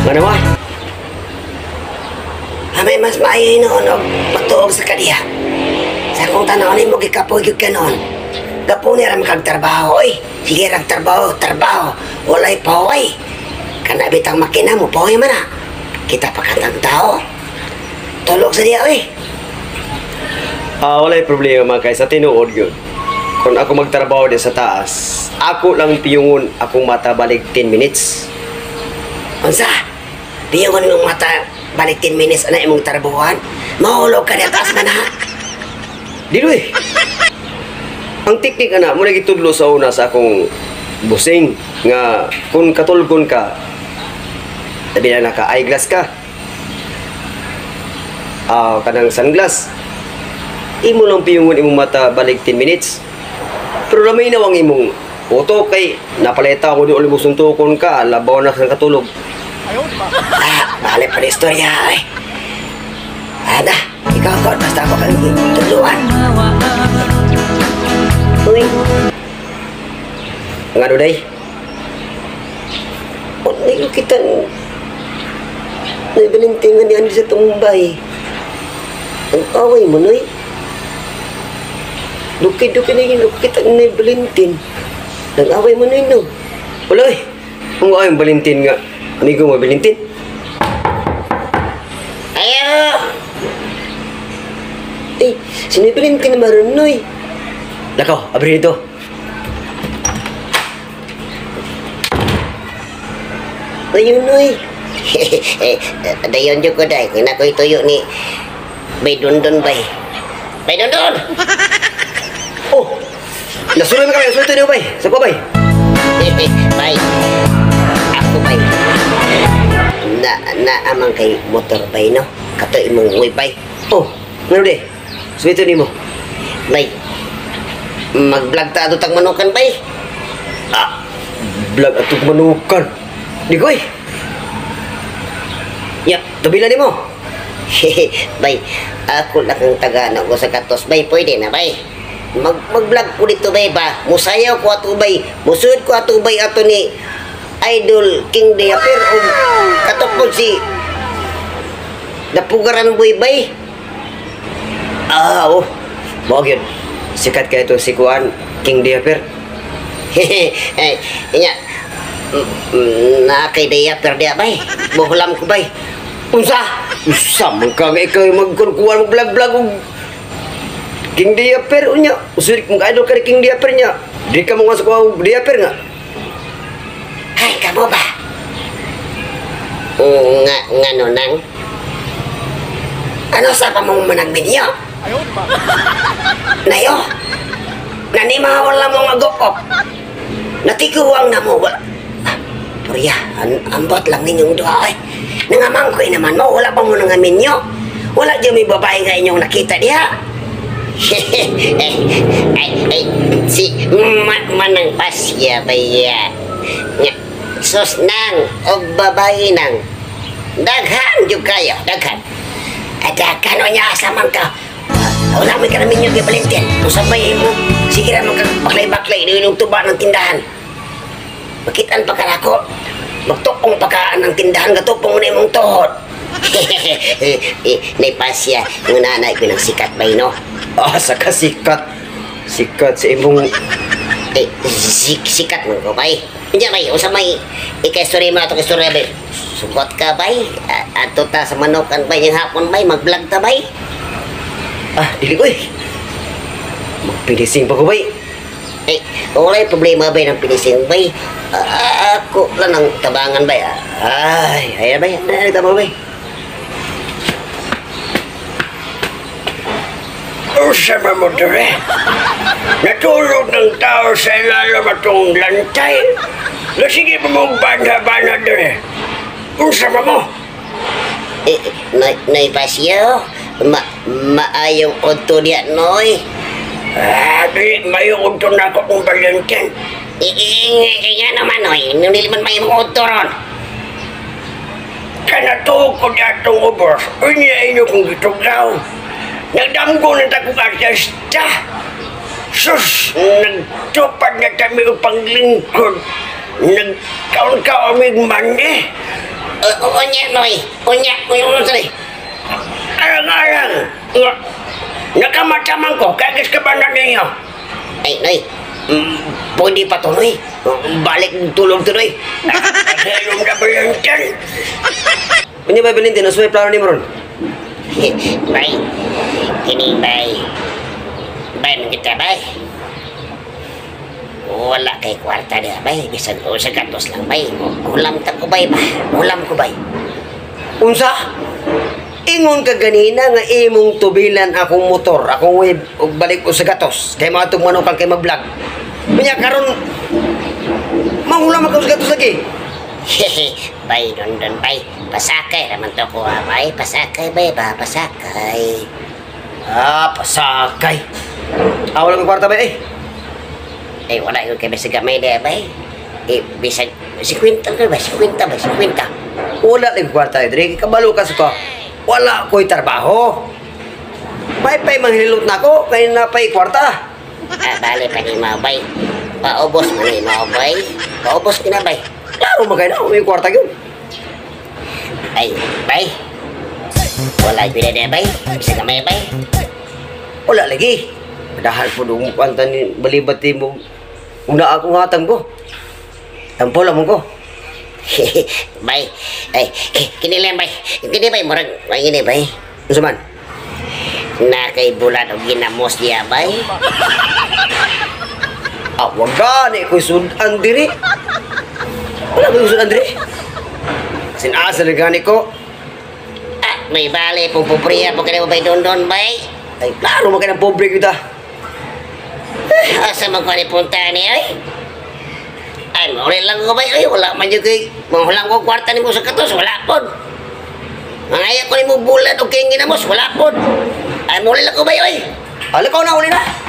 Ano ba? May mas maayo noon o matuog sa kadiya. Sa akong tanawin mo, gikapoy yung kanon. Gapo niya ram kagtrabaho, oy. Sige ram trabaho. Walay paway. Kana bitang makina mo, paway man na. Kita pa katang tao. Tulog sa diya, oy. Walay problema kay sa tinuod yun. Kung ako magtrabaho din sa taas, ako lang piyungon akong mata balik 10 minutes. Unsa? Piyungon mong mata balik 10 minutes na imong trabahoan. Mahulog ka na taas man ha. Dilo eh. Ang teknik ana mo nagitudlo sa una sa akong busing nga kung katulgon ka sabi na naka eyeglass ka. Kanang sunglass. Imo lang piyungon imong mata balik 10 minutes. Pero lamay na ang imong auto kay napaleta ko di ulit mo suntukon ka labaw na kang katulog. Balik pa na istorya eh. Ada, ikaw ko basta ako kang tuluan. Uy. Nga do day? Hindi ko kita naibalintingan niyan sa tumbay. Ang away mo, Noy. Lukid-lukid na yung lukid ang naibalintin. Nag-away mo, Noy, no? Wala eh. Ang ayong Valentin nga. Amigo mo, Valentin? Ayaw! Eh, sino yung Valentin na maroon, Noy? Lakaw, abri dito. Ayun, Noy. Dayon dyan ko, day. Kung na ko ituyo ni Bay Dundun, bay. Bay Dundun! Oh! Nasulay mo kami, nasulay tayo bay. Sa ko bay? Bay. Ako, bay. Amang kay motor, bay, no? Kato imong uwi, bay. Oh, ano de? Suwito ni mo. Bay. Mag-vlog ta ato tag manukan, bay. Vlog atog manukan. Di ko eh. Yap, Tabila ni mo. bay, ako lang ang taga ko sa katos, bay. Pwede na, bay. Mag-vlog ko dito, bay, ba? Musayaw ko ato, bay. Musud ko ato, bay, ato ni Idol King Diaper o katapon si Dapugaran, boy, bay. Oh. Mawag yun. Sikat ka ito si Kuan, King Diaper. Inya, na kay Diaper dia, bay. Buhulam ko, bay. Unsa? Unsa man ka nga ikaw magkukuhan mo vlog-vlog og King Diaper unya. Usurik mong idol ka ni King Diaper nya. Di ka mo nga sa kuha Diaper nga. Ay, kamu ba? Nga nang? Ano sa pamong managminyo? Nayo? Nanimawala mo nga gokop. Natikuwang na mo wala. Purya, ambot lang ninyong duha ay. Nangamangkoy naman mo, wala bang mo nangamin nyo? Wala dyan may babae nga inyong nakita diha. Si Manang Pasya baya. Sus nang, o babae nang. Daghan dyan kayo, daghan. Daghan o niya asaman ka. Wala may karamin yung Valentin. Kung sabay mo, sige naman kang baklay-baklay na yung tuba ng tindahan. Makitaan pa ka ako. Magtupong pa ka ng tindahan, gatupong mo na yung tuhod. Naipasya, yung nanay ko ng sikat ba no? Saka sikat. Sikat sa imong... Sikat mo ko, bay. Diyan, bay, usap may ika-story mo na ito, ka-story, bay. Sukot ka, bay. Ato ta sa manukan, bay, yung hapon, bay. Mag-vlog ta, bay. Dili ko eh. Magpinising pa ko, bay. Wala yung problema, bay, ng pinising, bay. Ako lang ang tabangan, bay. Ayan, bay. Nagtama, bay. Usama mo dere. Natulog ng tao sa ilalim atong lantay. Sige pa mong banda-banda dere. Usama mo. Naipasya, maayong unto niya, noy. Di mayong unto na ako kung Valentin. Nga naman, noy. Nuniliman mayong unto ron. Kanatuog ko niya itong ubos. Unya inyo kong gituglaw. Nagdamgo ng takong artista. Sus, nagtupad na kami upang lingkod. Nagkaon-kaamig man eh. Unya, Noy. Unya, sorry. Arang-arang. Nakamataman ko, kagis ka ba na ninyo? Ay, Noy. Pwede pa to, Noy. Balik tulog to, Noy. Nakakasayong na ba yan dyan? Unya bay Valentine, usay plano ni Maron. Bay. Kini, bay. Bay, man kita, bay. Wala kay kwarta na, bay. Bisan ko sa gatos lang, bay. Ulam ta ko, bay, ba? Ulam ko, bay. Unsa? Ingon ka ganina nga imong tubilan akong motor, akong wave ug balik ko sa gatos. Kay mga manukang kay mag-vlog. Unya karon mangulam ako sa gatos lagi. Bay, don, bay. Pasakay naman to ko, bay. Pasakay, bay, ba? Pasakay. Pasakay. Wala kang kwarta ba eh? Wala yung kay basa gamay na, bay. Bisag, 50 ka ba? 50 ba? 50. Wala lang kwarta eh. Dre, kabalo ka sa ko. Wala ko'y trabaho. May pa'y manghilot na ko, kaya na pa'y kwarta. Bale pa ni mga bay. Paubos mo ni mga bay. Paubos ka na, bay. Klaro magay na, may kwarta yun. Ay, bay. Wala yung na, bay. Bisa gamay, bay. Wala lagi. Dahil po nung kwanta ni balibati mo, una akong hatang ko. Tampo lang ko. Bay. Ay, kini lang, bay. Kini, bay. Murag, bay, ini, bay. Ano man? Na kay bulan o ginamos niya, bay. Wag gani ko'y sudan diri. Wala ko'y sudan diri. Sinasa na gani ko. May bale, pong popriya po ka na, bay, don, bay. Ay, klaro magay ng pobre kita. Asa magkani punta ni, ay. Ay, maulit lang ko, bay. Ay, wala man yung kay. Manghulang ko kwarta ni mo sa katos, wala po. Mangaya ko ni mo bulan o kaya ginamos, wala po. Ay, maulit lang ko, bay, ay. Alakaw na uli na.